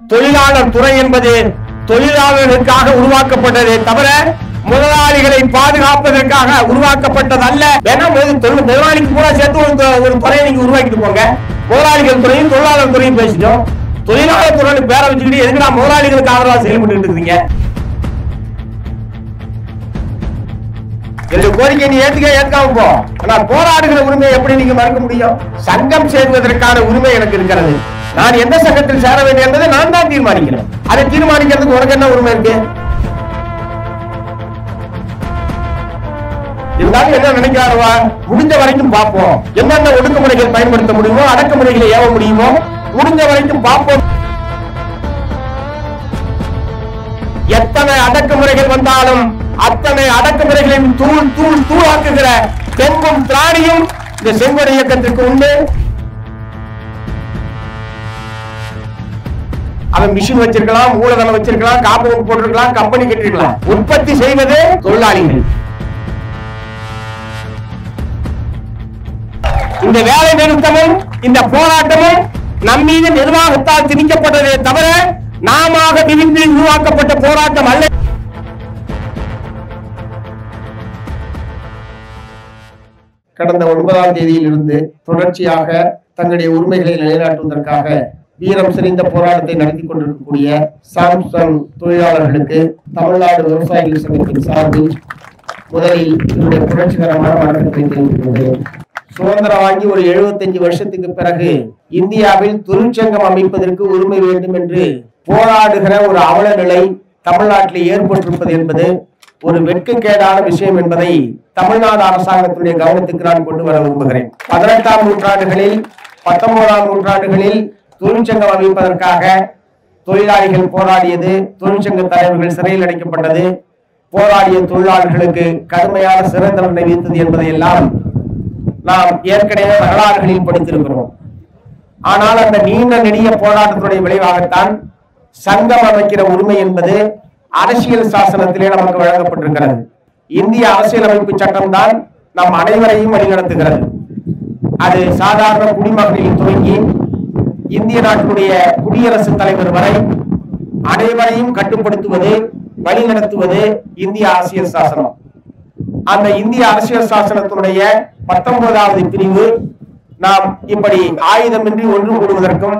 தொழிலாளர் துறை என்பது தொழிலாளர்களுக்காக உருவாக்கப்பட்டதே தவிர முதலாளிகளை பாதுகாப்பதற்காக உருவாக்கப்பட்டது அல்ல. முதலாளிக்கு கூட சேர்த்து ஒரு துறையை நீங்க உருவாக்கிட்டு போங்க. முதலாளிகள் துறையும் தொழிலாளர் துறையும் பேசிட்டோம். தொழிலாளர் துறை பேரை வச்சுக்கிட்டு எதுக்கு முதலாளிகளுக்கு ஆதரவாக செயல்பட்டு இருக்கீங்க? கோரிக்கை நீ ஏற்காம போ. ஆனால் போராடுகிற உரிமையை எப்படி நீங்க மறுக்க முடியும்? சங்கம் சேர்வதற்கான உரிமை எனக்கு இருக்கிறது. நான் எந்த சங்கத்தில் சேர வேண்டும் என்பதை நான் தான் தீர்மானிக்கிறேன். அதை தீர்மானிக்கிறதுக்கு உனக்கு என்ன உரிமை இருக்கு? இருந்தாலும் என்ன நினைக்கிறாருவா, முடிஞ்ச வரைக்கும் பார்ப்போம். என்னென்ன ஒடுக்குமுறைகள் பயன்படுத்த முடியுமோ, அடக்குமுறைகளை ஏவ முடியுமோ, முடிஞ்ச வரைக்கும் பார்ப்போம். எத்தனை அடக்குமுறைகள் வந்தாலும் அத்தனை அடக்குமுறைகளின் தூளாக்குகிற தெம்பும் திராணியும் இந்த செங்கோடை இயக்கத்திற்கு உண்டு. அவன் மிஷின் வச்சிருக்கலாம், மூலதனம் வச்சிருக்கலாம், காப்பீடு போட்டிருக்கலாம், கம்பெனி கட்டிருக்கலாம். உற்பத்தி செய்வது தொழிலாளிகள். இந்த வேலை நிறுத்தமும் இந்த போராட்டமும் நம்மீது நிர்வாகத்தால் திணிக்கப்பட்டதே தவிர நாம விரிந்து உருவாக்கப்பட்ட போராட்டம் அல்ல. கடந்த 9ஆம் தேதியிலிருந்து தொடர்ச்சியாக தங்களுடைய உரிமைகளை நிலைநாட்டுவதற்காக வீரம் செறிந்த போராட்டத்தை நடத்தி கொண்டிருக்கக்கூடிய சாம்சங் தொழிலாளர்களுக்கு தமிழ்நாடு விவசாயிகள் சங்கத்தின் சார்பில் முதலில் என்னுடைய புரட்சிகரமான வணக்கத்தை தெரிவிக்கின்றேன். சுதந்திரம் வாங்கி ஒரு 75 வருஷத்துக்கு பிறகு இந்தியாவில் தொழிற்சங்கம் அமைப்பதற்கு உரிமை வேண்டும் என்று போராடுகிற ஒரு அவல நிலை தமிழ்நாட்டில் ஏற்பட்டிருப்பது என்பது ஒரு வெட்கக்கேடான விஷயம் என்பதை தமிழ்நாடு அரசாங்கத்துடைய கவனத்துக்கு நான் கொண்டு வர விரும்புகிறேன். 18ஆம் நூற்றாண்டுகளில் 19ஆம் நூற்றாண்டுகளில் தொழிற்சங்கம் அமைப்பதற்காக தொழிலாளிகள் போராடியது, தொழிற்சங்க தலைவர்கள் சிறையில் அடைக்கப்பட்டது, போராடிய தொழிலாளர்களுக்கு கடுமையான சிறை தண்டனை விதித்தது என்பதையெல்லாம் நாம் ஏற்கனவே வரலாறுகளில் படித்திருக்கிறோம். ஆனால் அந்த நீண்ட நெடிய போராட்டத்துடைய விளைவாகத்தான் சங்கம் அமைக்கிற உரிமை என்பது அரசியல் சாசனத்திலே நமக்கு வழங்கப்பட்டிருக்கிறது. இந்திய அரசியலமைப்பு சட்டம் தான் நம் அனைவரையும் வழிநடத்துகிறது. அது சாதாரண குடிமகனில் துவங்கி இந்திய நாட்டினுடைய குடியரசுத் தலைவர் வரை அனைவரையும் கட்டுப்படுத்துவது, வழிநடத்துவது இந்திய அரசியல் சாசனம். அந்த இந்திய அரசியல் சாசனத்தினுடைய 19வது பிரிவு நாம் இப்படி ஆயுதமின்றி ஒன்று கூடுவதற்கும்,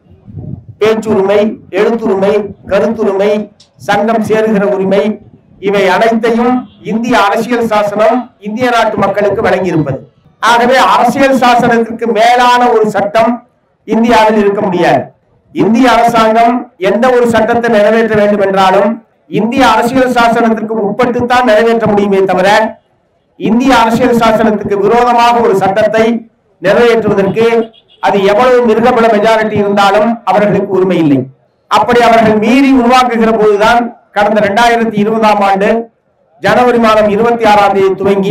பேச்சுரிமை, எழுத்துரிமை, கருத்துரிமை, சங்கம் சேருகிற உரிமை, இவை அனைத்தையும் இந்திய அரசியல் சாசனம் இந்திய நாட்டு மக்களுக்கு வழங்கியிருப்பது. ஆகவே அரசியல் சாசனத்திற்கு மேலான ஒரு சட்டம் இந்தியாவில் இருக்க முடியாது. இந்திய அரசாங்கம் எந்த ஒரு சட்டத்தை நிறைவேற்ற வேண்டும் என்றாலும் இந்திய அரசியல் சாசனத்திற்கு உட்பட்டுத்தான் நிறைவேற்ற முடியுமே தவிர இந்திய அரசியல் சாசனத்துக்கு விரோதமாக ஒரு சட்டத்தை நிறைவேற்றுவதற்கு அது எவ்வளவு மிருகபல மெஜாரிட்டி இருந்தாலும் அவர்களுக்கு உரிமை இல்லை. அப்படி அவர்கள் மீறி உருவாக்குகிற போதுதான் கடந்த 2020ஆம் ஆண்டு ஜனவரி மாதம் 26ஆம் தேதி துவங்கி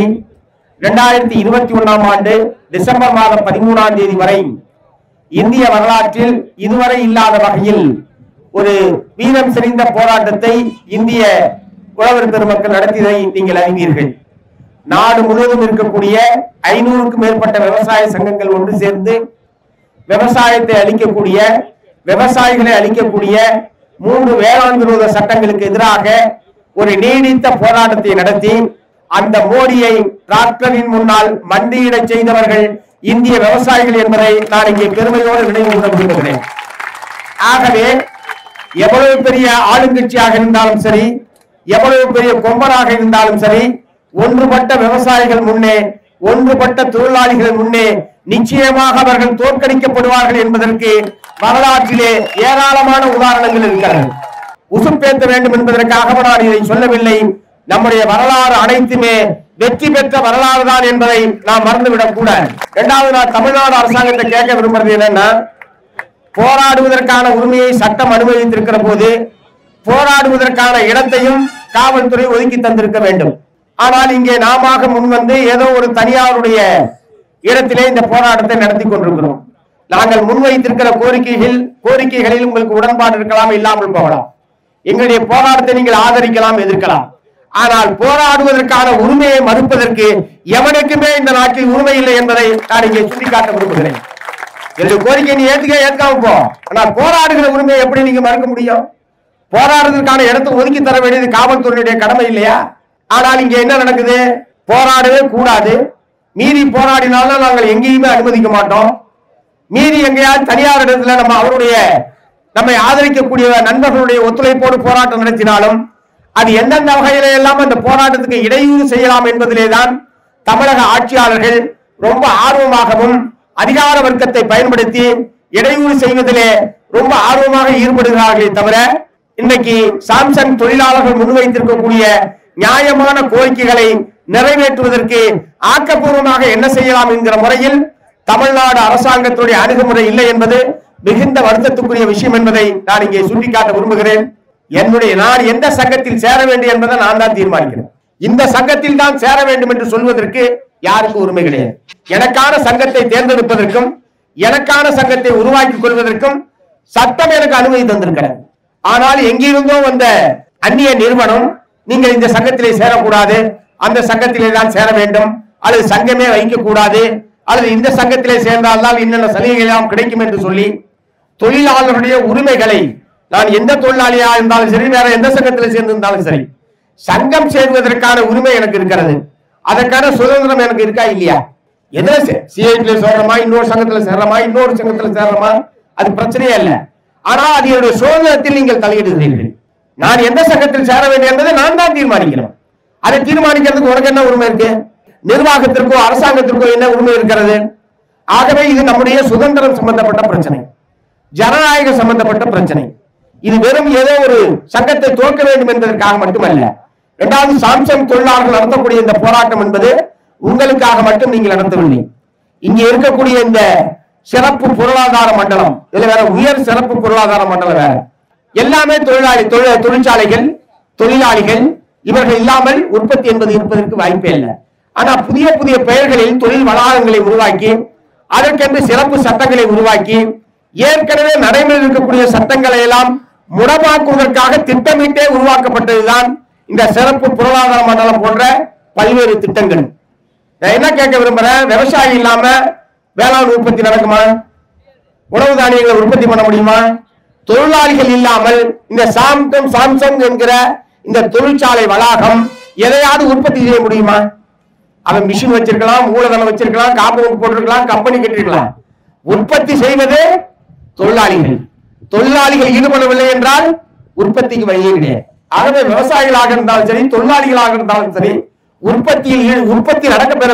2021ஆம் ஆண்டு டிசம்பர் மாதம் 13ஆம் தேதி வரை இந்திய வரலாற்றில் இதுவரை இல்லாத வகையில் ஒரு வீரம் செறிந்த போராட்டத்தை இந்திய உழவர் பெருமக்கள் நடத்தியதை நீங்கள் அறிவீர்கள். நாடு முழுவதும் இருக்கக்கூடிய 500க்கும் மேற்பட்ட விவசாய சங்கங்கள் ஒன்று சேர்ந்து விவசாயத்தை அளிக்கக்கூடிய, விவசாயிகளை அளிக்கக்கூடிய 3 வேளாண் விரோத சட்டங்களுக்கு எதிராக ஒரு நீடித்த போராட்டத்தை நடத்தி அந்த மோடியை டிராக்டரின் முன்னால் மண்டியிட செய்தவர்கள் இந்திய விவசாயிகள் என்பதை நான் இங்கே பெருமையோடு நினைவு கூற விரும்புகிறேன். ஆகவே எவ்வளவு பெரிய ஆளுங்கட்சியாக இருந்தாலும் சரி, எவ்வளவு பெரிய கொம்பனாக இருந்தாலும் சரி, ஒன்றுபட்ட விவசாயிகள் முன்னே, ஒன்றுபட்ட தொழிலாளிகள் முன்னே நிச்சயமாக அவர்கள் தோற்கடிக்கப்படுவார்கள் என்பதற்கு வரலாற்றிலே ஏராளமான உதாரணங்கள் இருக்கிறது. உசுப்பேற்ற வேண்டும் என்பதற்காக நான் இதை சொல்லவில்லை. நம்முடைய வரலாறு அனைத்துமே வெற்றி பெற்ற வரலாறு தான் என்பதை நாம் மறந்துவிடக் கூடாது. இரண்டாவது, நான் தமிழ்நாடு அரசாங்கத்தை கேட்க விரும்புறது என்னன்னா, போராடுவதற்கான உரிமையை சட்டம் அனுமதித்திருக்கிற போது போராடுவதற்கான இடத்தையும் காவல்துறை ஒதுக்கி தந்திருக்க வேண்டும். ஆனால் இங்கே நாம முன்வந்து ஏதோ ஒரு தனியாருடைய இடத்திலே இந்த போராட்டத்தை நடத்தி கொண்டிருக்கிறோம். நாங்கள் முன்வைத்திருக்கிற கோரிக்கைகளில் உங்களுக்கு உடன்பாடு இருக்கலாம், இல்லாமல் போகலாம். எங்களுடைய போராட்டத்தை நீங்கள் ஆதரிக்கலாம், எதிர்க்கலாம். ஆனால் போராடுவதற்கான உரிமையை மறுப்பதற்கு எவனுக்குமே இந்த நாட்டில் உரிமை இல்லை என்பதை நான் இங்கே சுட்டிக்காட்ட விரும்புகிறேன். என்னுடைய கோரிக்கை நீ ஏத்துக்காம போ. ஆனா போராடுகிற உரிமையை எப்படி நீங்க மறுக்க முடியும்? போராடுறதுக்கான இடத்தை ஒதுக்கி தர வேண்டியது காவல்துறையுடைய கடமை இல்லையா? ஆனால் இங்க என்ன நடக்குது? போராடவே கூடாது, மீறி போராடினாலும் நாங்கள் எங்கேயுமே அனுமதிக்க மாட்டோம். மீறி எங்கேயாவது தனியார் இடத்துல நம்மை ஆதரிக்கக்கூடிய நண்பர்களுடைய ஒத்துழைப்போடு போராட்டம் நடத்தினாலும் அது எந்தெந்த வகையில எல்லாம் அந்த போராட்டத்துக்கு இடையூறு செய்யலாம் என்பதிலேதான் தமிழக ஆட்சியாளர்கள் ரொம்ப ஆர்வமாகவும் அதிகார வர்க்கத்தை பயன்படுத்தி இடையூறு செய்வதிலே ரொம்ப ஆர்வமாக ஈடுபடுகிறார்களே தவிர இன்னைக்கு சாம்சங் தொழிலாளர்கள் முன்வைத்திருக்கக்கூடிய நியாயமான கோரிக்கைகளை நிறைவேற்றுவதற்கு ஆக்கப்பூர்வமாக என்ன செய்யலாம் என்கிற முறையில் தமிழ்நாடு அரசாங்கத்துடைய அணுகுமுறை இல்லை என்பது மிகுந்த வருத்தத்துக்குரிய விஷயம் என்பதை நான் இங்கே சுட்டிக்காட்ட விரும்புகிறேன். நான் எந்த சங்கத்தில் சேர வேண்டும் என்பதை நான் தான் தீர்மானிக்கிறேன். இந்த சங்கத்தில் தான் சேர வேண்டும் என்று சொல்வதற்கு யாருக்கும் உரிமை கிடையாது. எனக்கான சங்கத்தை தேர்ந்தெடுப்பதற்கும் எனக்கான சங்கத்தை உருவாக்கிக் கொள்வதற்கும் சட்டம் எனக்கு அனுமதி தந்திருக்கிறது. ஆனால் எங்கிருந்தோ வந்த அந்நிய நிறுவனம் நீங்கள் இந்த சங்கத்திலே சேரக்கூடாது, அந்த சங்கத்திலே தான் சேர வேண்டும், அல்லது சங்கமே வைக்கக்கூடாது, அல்லது இந்த சங்கத்திலே சேர்ந்தால்தான் இன்னென்ன சலுகைகள் எல்லாம் கிடைக்கும் என்று சொல்லி தொழிலாளர்களுடைய உரிமைகளை, நான் எந்த தொழிலாளியா இருந்தாலும் சரி, வேற எந்த சங்கத்தில் சேர்ந்திருந்தாலும் சரி, சங்கம் சேர்வதற்கான உரிமை எனக்கு இருக்கிறது. அதற்கான சுதந்திரம் எனக்கு இருக்கா இல்லையா? எதுல சிஐடில சேர்றோமா, இன்னொரு சங்கத்துல சேர்றோமா, இன்னொரு சங்கத்துல சேர்றோமா, அது பிரச்சனையே இல்ல. ஆனா அது என்னுடைய சுதந்திரத்தில் நீங்கள் தலையிடுகிறீர்கள். நான் எந்த சங்கத்தில் சேர வேண்டும் என்பதை நான் தான் தீர்மானிக்கிறேன். அதை தீர்மானிக்கிறதுக்கு உனக்கு என்ன உரிமை இருக்கு? நிர்வாகத்திற்கோ அரசாங்கத்திற்கோ என்ன உரிமை இருக்கிறது? ஆகவே இது நம்முடைய சுதந்திரம் சம்பந்தப்பட்ட பிரச்சனை, ஜனநாயக சம்பந்தப்பட்ட பிரச்சனை. இது வெறும் ஏதோ ஒரு சங்கத்தை துவக்க வேண்டும் என்பதற்காக மட்டுமல்ல. இரண்டாவது, சாம்சங் தொழிலாளர்கள் நடத்தக்கூடிய இந்த போராட்டம் என்பது உங்களுக்காக மட்டும் நீங்கள் நடத்தவில்லை. இங்கே இருக்கக்கூடிய இந்த சிறப்பு பொருளாதார மண்டலம், இதுல வேற உயர் சிறப்பு பொருளாதார மண்டலம் வேற, எல்லாமே தொழிற்சாலைகள், தொழிலாளிகள், இவர்கள் இல்லாமல் உற்பத்தி என்பது இருப்பதற்கு வாய்ப்பே இல்லை. ஆனா புதிய புதிய பெயர்களில் தொழில் வளாகங்களை உருவாக்கி அதற்கென்று சிறப்பு சட்டங்களை உருவாக்கி ஏற்கனவே நடைமுறையில் இருக்கக்கூடிய சட்டங்களை எல்லாம் முடமாக்குவதற்காக திட்டமிட்டே உருவாக்கப்பட்டதுதான் இந்த சிறப்பு பொருளாதார மண்டலம் போன்ற பல்வேறு திட்டங்கள். நான் என்ன கேட்க விரும்புறேன், விவசாயி இல்லாம வேளாண் உற்பத்தி நடக்குமா? உணவு தானியங்களை உற்பத்தி பண்ண முடியுமா? தொழிலாளிகள் இல்லாமல் இந்த சாம்சங் என்கிற இந்த தொழிற்சாலை வளாகம் எதையாவது உற்பத்தி செய்ய முடியுமா? அவன் மிஷின் வச்சிருக்கலாம், மூலதனம் வச்சிருக்கலாம், காப்பீடு போட்டிருக்கலாம், கம்பெனி கட்டிருக்கலாம். உற்பத்தி செய்வது தொழிலாளிகள். தொழிலாளிகள் ஈடுபடவில்லை என்றால் உற்பத்திக்கு வழியே கிடையாது. ஆகவே விவசாயிகளாக இருந்தாலும் சரி, தொழிலாளிகளாக இருந்தாலும் சரி, உற்பத்தி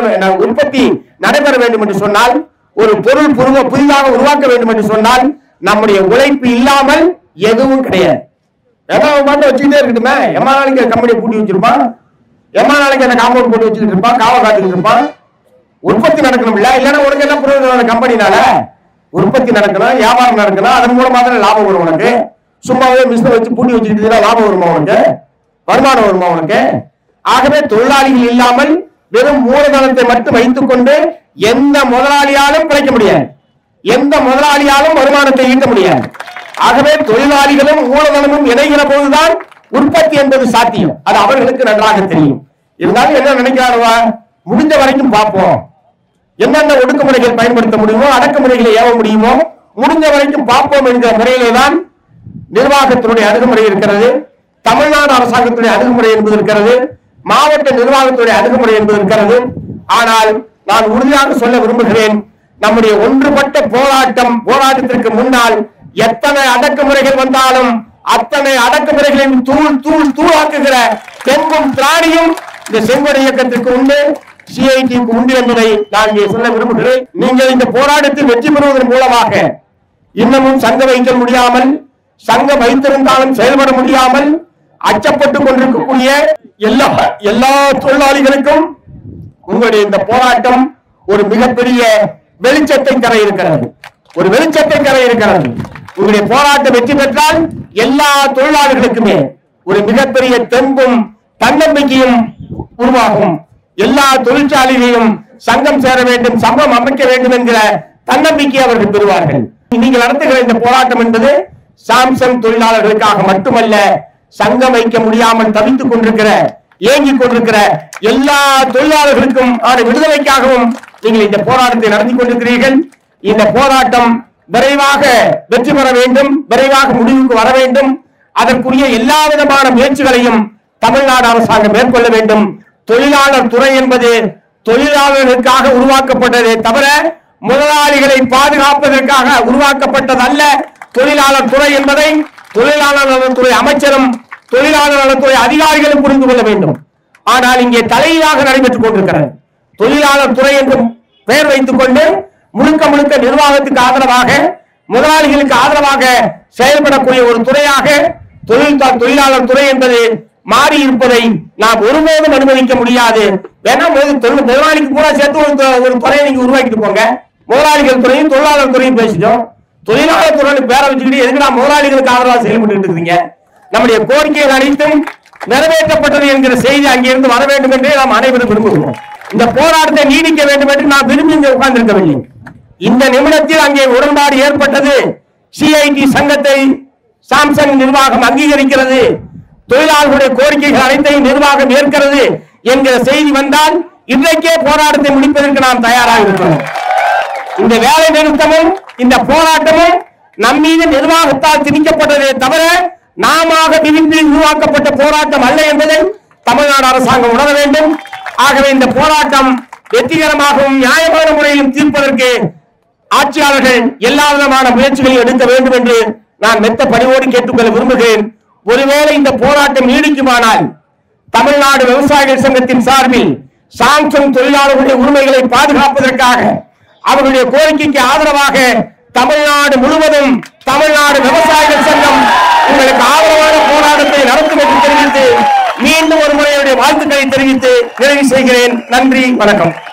நடைபெற வேண்டும் என்று சொன்னால், ஒரு பொருள் புதிதாக உருவாக்க வேண்டும் என்று சொன்னால் நம்முடைய உழைப்பு இல்லாமல் எதுவும் கிடையாது. வச்சுக்கிட்டே இருக்கட்டுமே, எம்மா நாளைக்கு கம்பெனி பூட்டி வச்சிருப்பான், எம்மா நாளைக்கு அந்த காம்பவுண்ட் போட்டு வச்சுக்கிட்டு இருப்பான், காவ காத்துக்கிட்டு இருப்பான். உற்பத்தி நடக்கணும் இல்ல, இல்லன்னா உனக்கு என்ன பிரயோஜனம்? கம்பெனினால உற்பத்தி நடக்கணும், வியாபாரம் நடக்கணும், அதன் மூலமா தான் லாபம் வரும் உனக்கு. சும்மாவே மிஷினை வச்சு பூட்டி வச்சுக்கிட்டு லாபம் வருமா உனக்கு? வருமானம் வருமா உனக்கு? ஆகவே தொழிலாளிகள் இல்லாமல் வெறும் மூலதனத்தை மட்டும் வைத்துக் கொண்டு எந்த முதலாளியாலும் பிழைக்க முடியாது, எந்த முதலாளியாலும் வருமானத்தை ஈட்ட முடியாது. ஆகவே தொழிலாளிகளும் மூலதனமும் இணைகிற போதுதான் உற்பத்தி என்பது சாத்தியம். அது அவர்களுக்கு நன்றாக தெரியும். இருந்தாலும் என்ன நினைக்கிறாருவா, முடிஞ்ச வரைக்கும் பார்ப்போம், என்னென்ன ஒடுக்குமுறைகள் பயன்படுத்த முடியுமோ, அடக்குமுறைகளை ஏவ முடியுமோ, முடிஞ்ச வரைக்கும் பார்ப்போம் என்கிற முறையிலே தான் நிர்வாகத்தினுடைய அணுகுமுறை இருக்கிறது. தமிழ்நாடு அரசாங்கத்துடைய அணுகுமுறை என்பது இருக்கிறது, மாவட்ட நிர்வாகத்துடைய அணுகுமுறை என்பது இருக்கிறது. ஆனால் நான் உறுதியாக சொல்ல விரும்புகிறேன், நம்முடைய ஒன்றுபட்ட போராட்டத்திற்கு முன்னால் எத்தனை அடக்குமுறைகள் வந்தாலும் அத்தனை அடக்குமுறைகளின் தூளாக்குகிற தெம்பும் திராணியும் இந்த செங்கோடை இயக்கத்திற்கு உண்டு, சிஐடிக்கு உண்டு என்பதை நான் இங்கே சொல்ல விரும்புகிறேன். நீங்கள் இந்த போராட்டத்தில் வெற்றி பெறுவதன் மூலமாக இன்னமும் சங்கம் வைக்க முடியாமல், சங்கம் வைத்திருந்தாலும் செயல்பட முடியாமல் அச்சப்பட்டுக் கொண்டிருக்கக்கூடிய எல்லா தொழிலாளிகளுக்கும் உங்களுடைய இந்த போராட்டம் ஒரு மிகப்பெரிய வெளிச்சத்தை தர இருக்கிறது, ஒரு வெளிச்சத்தை தர இருக்கிறது. உங்களுடைய போராட்டம் வெற்றி பெற்றால் எல்லா தொழிலாளர்களுக்குமே ஒரு மிகப்பெரிய தெம்பும் தன்னம்பிக்கையும் உருவாகும். எல்லா தொழிற்சாலைகளையும் சங்கம் சேர வேண்டும், சங்கம் அமைக்க வேண்டும் என்கிற தன்னம்பிக்கை அவர்கள் பெறுவார்கள். நீங்கள் நடத்துகிற இந்த போராட்டம் என்பது சாம்சங் தொழிலாளர்களுக்காக மட்டுமல்ல, சங்கம் வைக்க முடியாமல் தவித்துக் கொண்டிருக்கிற, ஏங்கிக் கொண்டிருக்கிற எல்லா தொழிலாளர்களுக்கும் விடுதலைக்காகவும் நீங்கள் இந்த போராட்டத்தை நடத்தி கொண்டிருக்கிறீர்கள். இந்த போராட்டம் விரைவாக வெற்றி பெற வேண்டும், விரைவாக முடிவுக்கு வர வேண்டும். அதற்குரிய எல்லா விதமான முயற்சிகளையும் தமிழ்நாடு அரசாங்கம் மேற்கொள்ள வேண்டும். தொழிலாளர் துறை என்பது தொழிலாளர்களுக்காக உருவாக்கப்பட்டதே தவிர முதலாளிகளை பாதுகாப்பதற்காக உருவாக்கப்பட்டதல்ல. தொழிலாளர் துறை என்பதை தொழிலாளர் நலத்துறை அமைச்சரும் தொழிலாளர் நலத்துறை அதிகாரிகளும் புரிந்து கொள்ள வேண்டும். ஆனால் இங்கே தலையீடாக நடைபெற்றுக் கொண்டிருக்கிறது. தொழிலாளர் துறை என்று பெயர் வைத்துக் கொண்டு முழுக்க முழுக்க நிர்வாகத்துக்கு ஆதரவாக, முதலாளிகளுக்கு ஆதரவாக செயல்படக்கூடிய ஒரு துறையாக தொழிலாளர் துறை என்பது மாறி இருப்பதை நாம் ஒருபோதும் அனுமதிக்க முடியாது. வேணா முதலாளிக்கு கூட சேர்த்து ஒரு துறையை நீங்க உருவாக்கிட்டு போங்க. முதலாளிகள் துறையும் தொழிலாளர் துறையும் பேசிட்டோம். தொழிலாளர் துறை பேரை வச்சுக்கிட்டு எதுக்கு நான் முதலாளிகளுக்கு ஆதரவாக செயல்பட்டு இருக்கீங்க? நம்முடைய கோரிக்கைகள் அனைத்தும் நிறைவேற்றப்பட்டது என்கிற செய்தி அங்கிருந்து வர வேண்டும் என்றே நாம் அனைவரும் விரும்புகிறோம். இந்த போராட்டத்தை நீடிக்க வேண்டும் என்று நாம் விரும்பி இங்கே உட்கார்ந்திருக்கவில்லை. இந்த நிமிடத்தில் அங்கே உடன்பாடு ஏற்பட்டது. சிஐடி சங்கத்தை சாம்சங் நிர்வாகம் அங்கீகரிக்கிறது, தொழிலாளர்களுடைய கோரிக்கைகள் அனைத்தையும் நிர்வாகம் ஏற்கிறது என்கிற செய்தி வந்தால் இன்றைக்கே போராட்டத்தை முடிப்பதற்கு நாம் தயாராக இருக்கிறோம். இந்த வேலை நிறுத்தமும் இந்த போராட்டமும் நம்மீது நிர்வாகத்தால் திணிக்கப்பட்டதே தவிர நாம விரும்பி உருவாக்கப்பட்ட போராட்டம் அல்ல என்பதை தமிழ்நாடு அரசாங்கம் உணர வேண்டும். ஆகவே இந்த போராட்டம் வெற்றிகரமாகவும் நியாயமான முறையிலும் தீர்ப்பதற்கு ஆட்சியாளர்கள் எல்லா விதமான முயற்சிகளையும் எடுக்க வேண்டும் என்று நான் மெத்த பணிவோடு கேட்டுக்கொள்ள விரும்புகிறேன். ஒருவேளை இந்த போராட்டம் நீடிக்குமானால் தமிழ்நாடு விவசாயிகள் சங்கத்தின் சார்பில் சாம்சங் தொழிலாளர்களுடைய உரிமைகளை பாதுகாப்பதற்காக, அவர்களுடைய கோரிக்கைக்கு ஆதரவாக தமிழ்நாடு முழுவதும் தமிழ்நாடு விவசாயிகள் சங்கம் உங்களுக்கு ஆதரவான போராட்டத்தை நடத்தும் என்று தெரிவித்து மீண்டும் ஒரு முறையுடைய வாழ்த்துக்களை தெரிவித்து நிறைவு செய்கிறேன். நன்றி, வணக்கம்.